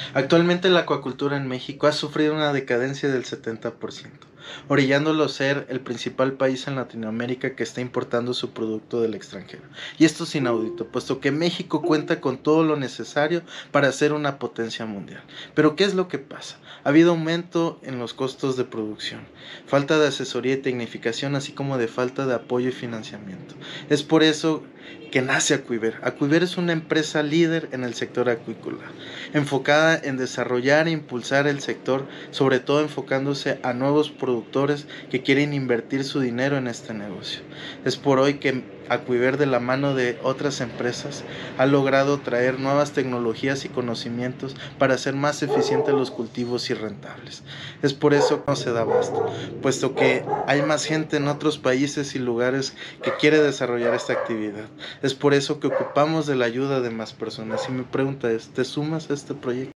Actualmente la acuacultura en México ha sufrido una decadencia del 70%, orillándolo a ser el principal país en Latinoamérica que está importando su producto del extranjero. Y esto es inaudito, puesto que México cuenta con todo lo necesario para ser una potencia mundial. Pero ¿qué es lo que pasa? Ha habido aumento en los costos de producción, falta de asesoría y tecnificación, así como de falta de apoyo y financiamiento. Es por eso que nace Acuiver. Acuiver es una empresa líder en el sector acuícola, enfocada en desarrollar e impulsar el sector, sobre todo enfocándose a nuevos productores que quieren invertir su dinero en este negocio. Es por hoy que Acuiver, de la mano de otras empresas, ha logrado traer nuevas tecnologías y conocimientos para hacer más eficientes los cultivos y rentables. Es por eso que no se da abasto, puesto que hay más gente en otros países y lugares que quiere desarrollar esta actividad. Es por eso que ocupamos de la ayuda de más personas. Y mi pregunta es, ¿te sumas a este proyecto?